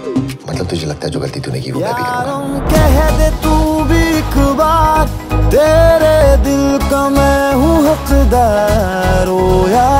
मतलब तुझे लगता है जो गलती तूने की वो मैं भी करूंगा? कह दे तू भी एक बार, तेरे दिल का मैं हूँ हकदार, ओ यार।